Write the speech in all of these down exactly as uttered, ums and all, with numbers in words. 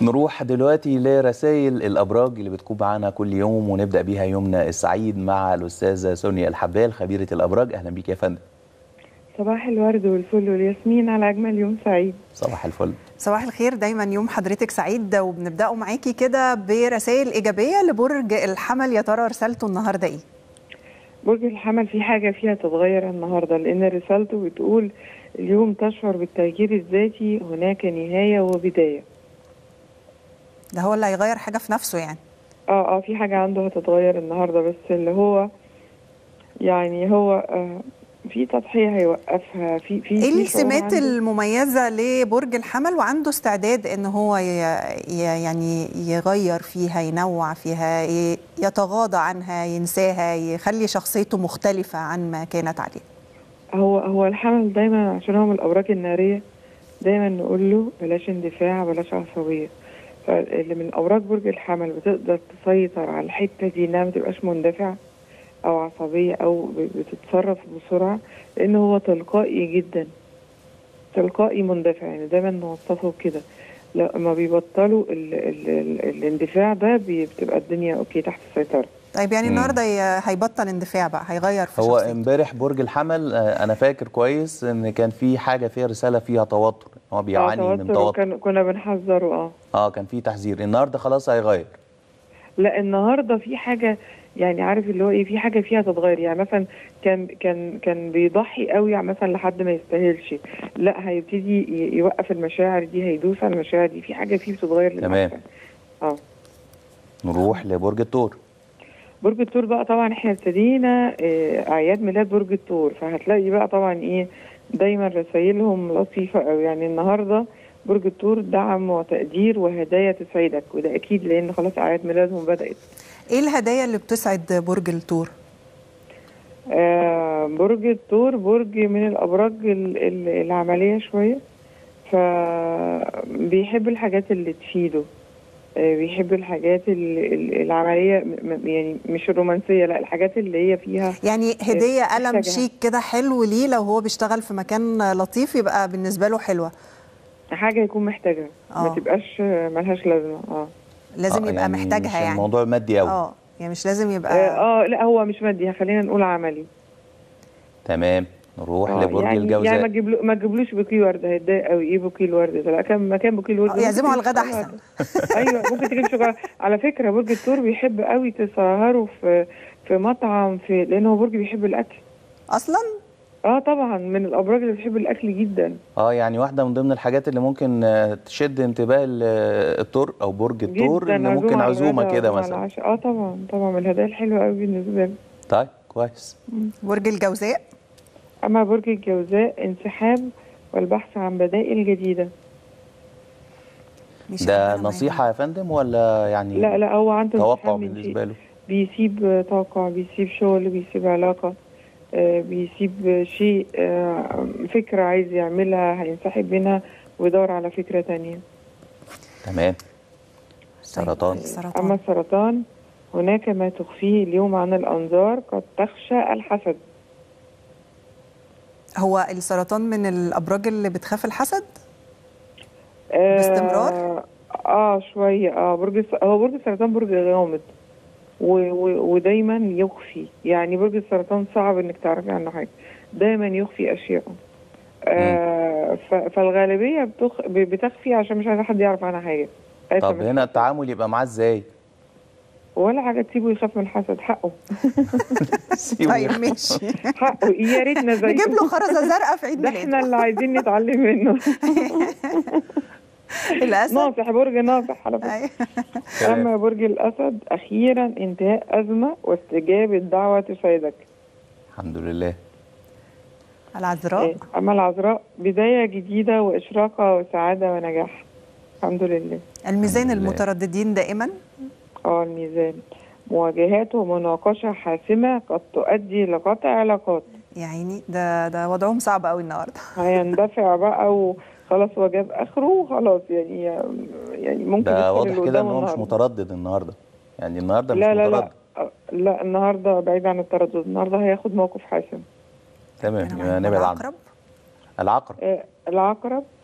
نروح دلوقتي لرسائل الأبراج اللي بتكون معانا كل يوم، ونبدأ بيها يومنا السعيد مع الأستاذة سونيا الحبال خبيرة الأبراج. أهلا بيك يا فندم. صباح الورد والفل والياسمين على أجمل يوم سعيد. صباح الفل. صباح الخير، دايما يوم حضرتك سعيد، وبنبدأه معاكي كده برسائل إيجابية لبرج الحمل. يا ترى رسالته النهاردة إيه؟ برج الحمل في حاجة فيها تتغير النهاردة، لأن رسالته بتقول اليوم تشعر بالتغيير الذاتي، هناك نهاية وبداية. ده هو اللي هيغير حاجة في نفسه يعني؟ اه اه في حاجة عنده هتتغير النهاردة، بس اللي هو يعني هو آه في تضحية هيوقفها في في ايه في السمات المميزة لبرج الحمل وعنده استعداد ان هو ي... ي... يعني يغير فيها، ينوع فيها، ي... يتغاضى عنها، ينساها، يخلي شخصيته مختلفة عن ما كانت عليه؟ هو هو الحمل دايما عشان هو من الأبراج النارية، دايما نقول له بلاش اندفاع بلاش عصبية. فاللي من أبراج برج الحمل بتقدر تسيطر على الحتة دي انها ما تبقاش مندفعة او عصبيه او بتتصرف بسرعه، لان هو تلقائي جدا، تلقائي مندفع، يعني دايما نوصفه كده. لما بيبطلوا ال ال ال الاندفاع ده بتبقى الدنيا اوكي تحت السيطره. طيب يعني النهارده هيبطل اندفاع بقى، هيغير في هو شخصيته. امبارح برج الحمل انا فاكر كويس ان كان في حاجه فيها رساله فيها توتر، هو بيعاني اه من توتر، توتر. كنا بنحذره. اه اه كان في تحذير. النهارده خلاص هيغير. لا النهارده في حاجه، يعني عارف اللي هو ايه، في حاجه فيها تتغير. يعني مثلا كان كان كان بيضحي قوي يعني مثلا لحد ما يستاهلش، لا هيبتدي يوقف المشاعر دي، هيدوس على المشاعر دي، في حاجه فيه بتتغير تمام. للأحسن. اه نروح لبرج الثور. برج الثور بقى طبعا احنا ابتدينا اه اعياد ميلاد برج الثور، فهتلاقي بقى طبعا ايه دايما رسايلهم لطيفه قوي. يعني النهارده برج الثور دعم وتقدير وهدايا تسعدك، وده اكيد لان خلاص اعياد ميلادهم بدات. ايه الهدايا اللي بتسعد برج الثور؟ آه برج الثور برج من الابراج العمليه شويه، فبيحب الحاجات اللي تفيده، آه بيحب الحاجات العمليه، يعني مش الرومانسيه، لا الحاجات اللي هي فيها يعني هديه قلم شيك كده حلو ليه، لو هو بيشتغل في مكان لطيف يبقى بالنسبه له حلوه، حاجه يكون محتاجها ما تبقاش ملهاش لازمه. اه لازم آه يبقى يعني محتاجها، مش يعني الموضوع مادي قوي. اه يعني مش لازم يبقى اه, آه لا هو مش مادي، خلينا نقول عملي. تمام. نروح آه لبرج يعني الجوزاء. يعني ما تجيبلو ما تجيبلوش بوكيه ورد، هيتضايق قوي. ايه بوكيه الورد ده؟ لا كان مكان بوكيه الورد يعزمه على الغدا احسن. ايوه ممكن تجيب شوكولاته. على فكره برج الثور بيحب قوي تسهروا في في مطعم، في لان هو برج بيحب الاكل اصلا. اه طبعا من الابراج اللي بتحب الاكل جدا. اه يعني واحده من ضمن الحاجات اللي ممكن تشد انتباه الثور او برج الثور ان ممكن عزومه كده مثلا. اه طبعا طبعا من الهدايا الحلوه قوي بالنسبه لي. طيب كويس. برج الجوزاء. اما برج الجوزاء انسحاب والبحث عن بدائل جديده. ده نصيحه يا فندم ولا يعني لا لا هو عنده توقع بالنسبه له؟ بيسيب توقع، بيسيب شغل، بيسيب علاقه، آه بيسيب شيء، آه فكره عايز يعملها هينسحب منها ويدور على فكره تانية. تمام. سرطان. السرطان. اما السرطان هناك ما تخفيه اليوم عن الانظار، قد تخشى الحسد. هو السرطان من الابراج اللي بتخاف الحسد آه باستمرار؟ اه شويه. اه برج هو برج السرطان برج غامض ودايما يخفي، يعني برج السرطان صعب انك تعرفي عنه حاجه، دايما يخفي اشياء. آه فالغالبيه بتخ... بتخفي عشان مش عايزه حد يعرف عنها حاجه. طب هنا التعامل يبقى معاه ازاي؟ ولا حاجه، تسيبه يخاف من الحسد، حقه. طيب ماشي، حقه، يا ريتنا زيه. نجيب له خرزه زرقاء في عيد ميلاده، ده احنا اللي عايزين نتعلم منه. الاسد ناصح، برج ناصح على فكره. اما برج الاسد اخيرا انتهاء ازمه واستجابه دعوه تسعدك. الحمد لله. العذراء. اما العذراء بدايه جديده واشراقه وسعاده ونجاح. الحمد لله. الميزان الحمد لله. المترددين دائما. اه الميزان مواجهات ومناقشه حاسمه قد تؤدي لقطع علاقات. يا عيني ده ده وضعهم صعب قوي النهارده. هيندفع بقى وخلاص، هو جاب اخره وخلاص، يعني يعني ممكن ده واضح اللي كده ان قدامه هو مش النهارده. متردد النهارده، يعني النهارده مش لا لا متردد. لا لا النهارده بعيد عن التردد، النهارده هياخد موقف حاسم. تمام. نبعد عنه. العقرب. آه العقرب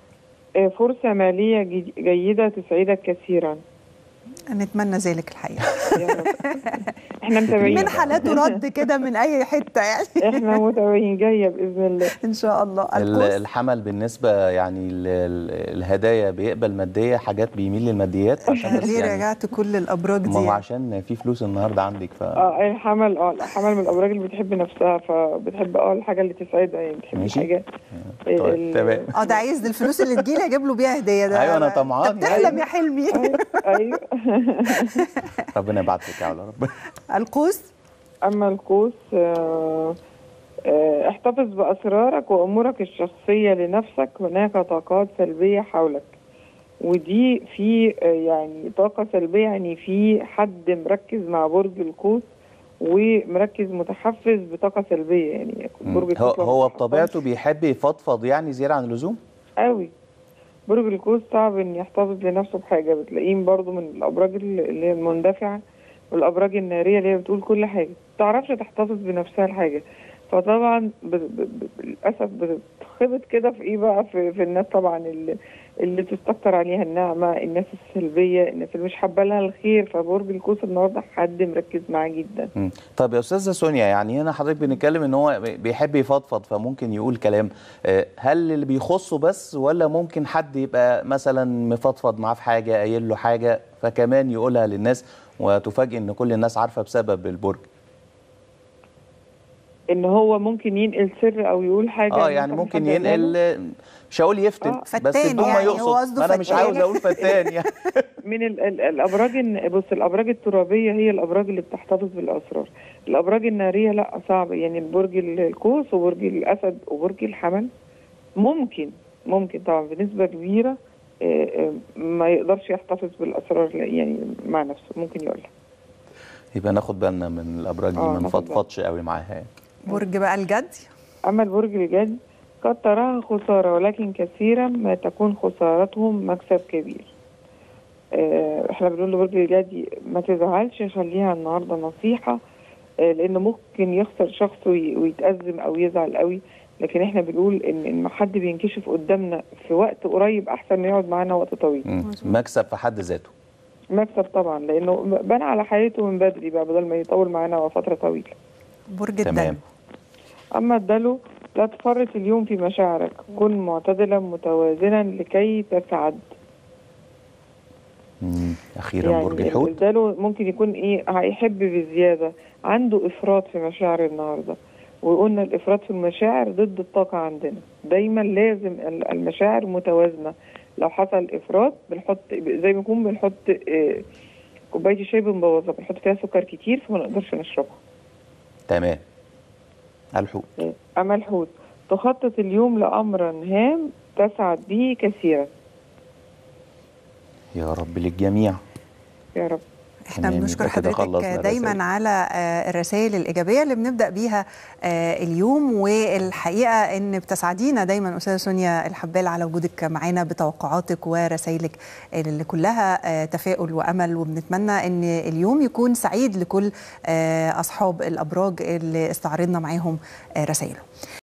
آه، فرصة مالية جي- جيدة تسعدك كثيرا. نتمنى ذلك الحقيقه. يا رب. احنا متابعين. من حالات رد كده من اي حته يعني. احنا متابعين جايه باذن الله. ان شاء الله. ال- القوس الحمل بالنسبه يعني ال- ال- الهدايا بيقبل ماديه، حاجات بيميل للماديات عشان بس ليه يعني رجعت كل الابراج دي ما هو يعني؟ عشان في فلوس النهارده عندك ف اه الحمل اه الحمل من الابراج اللي بتحب نفسها، فبتحب اه الحاجه اللي تسعدها، يعني بتحب ماشي. الحاجه. طيب ال- تمام. اه ده عايز الفلوس اللي تجيلي اجيب له بيها هديه. ده ايوه انا ده طمعان بتحلم يعني. يا حلمي. ايوه ايوه. ربنا يبعت لك يا رب. القوس اما القوس آه آه احتفظ باسرارك وامورك الشخصيه لنفسك، هناك طاقات سلبيه حولك، ودي في آه يعني طاقه سلبيه، يعني في حد مركز مع برج القوس ومركز متحفز بطاقه سلبيه، يعني برج هو القوس لما هو بيحفظ بطبيعته بيحب يفضفض يعني زياده عن اللزوم. قوي. برج القوس صعب ان يحتفظ لنفسه بحاجه، بتلاقيه برضه من الابراج اللي هي المندفعه والابراج الناريه اللي هي بتقول كل حاجه، ما بتعرفش تحتفظ بنفسها لحاجه، فطبعا ب... ب... ب... للاسف بتتخبط كده في ايه بقى، في, في الناس طبعا اللي اللي تستكتر عليها النعمه، الناس السلبيه، الناس اللي مش حابه لها الخير. فبرج القوس النهارده حد مركز معاه جدا. مم. طب يا استاذه سونيا، يعني هنا حضرتك بنتكلم ان هو بيحب يفضفض فممكن يقول كلام، آه، هل اللي بيخصه بس ولا ممكن حد يبقى مثلا مفضفض معاه في حاجه، قايل له حاجه فكمان يقولها للناس وتفاجئ ان كل الناس عارفه بسبب البرج؟ ان هو ممكن ينقل سر او يقول حاجه اه يعني مثلا ممكن حد قالها له. ينقل، مش هقول يفتن آه. بس فتان بدون ما يعني، هو يقصد، قصده ما انا مش فتان. عاوز اقول فتان يعني. من ال ال الابراج الن- بص الابراج الترابيه هي الابراج اللي بتحتفظ بالاسرار، الابراج الناريه لا صعب، يعني البرج ال- القوس وبرج الاسد وبرج الحمل ممكن ممكن طبعا بنسبه كبيره آه، آه، ما يقدرش يحتفظ بالاسرار، لا، يعني مع نفسه ممكن يقولها. يبقى ناخد بالنا من الابراج دي، آه، ما ناخد نفضفضش قوي معاها يعني. برج بقى الجدي. اما البرج الجدي قد تراها خساره، ولكن كثيرا ما تكون خسارتهم مكسب كبير. آه، احنا بنقول لبرج الجدي ما تزعلش، خليها النهارده نصيحه، آه، لانه ممكن يخسر شخص وي- ويتأزم او يزعل قوي، لكن احنا بنقول ان ان حد بينكشف قدامنا في وقت قريب احسن ما يقعد معانا وقت طويل. مم. مكسب في حد ذاته. مكسب طبعا، لانه بنى على حياته من بدري بقى بدل ما يطول معانا فتره طويله. برج تمام. الدلو. اما الدلو لا تفرط اليوم في مشاعرك، كن معتدلا متوازنا لكي تسعد. مم. اخيرا يعني برج الحوت. الدلو ممكن يكون ايه، هيحب بزياده، عنده افراط في مشاعر النهارده، وقلنا الافراط في المشاعر ضد الطاقه عندنا، دايما لازم ال- المشاعر متوازنه، لو حصل افراط بنحط زي ما يكون بنحط آه، كوبايه الشاي بنبوظها، بنحط فيها سكر كتير فما نقدرش نشربها. تمام. الحوت. اما الحوت تخطط اليوم لامر هام تسعد به كثيرا. يا رب للجميع. يا رب. احنا تمام، بنشكر يبقى كده حضرتك خلصنا دايما الرسائل. على آه، الرسائل الايجابيه اللي بنبدا بيها آه، اليوم، والحقيقه ان بتسعدينا دايما استاذه سونيا الحبال على وجودك معانا بتوقعاتك ورسائلك اللي كلها آه، تفاؤل وامل، وبنتمنى ان اليوم يكون سعيد لكل آه، اصحاب الابراج اللي استعرضنا معاهم آه، رسائلهم.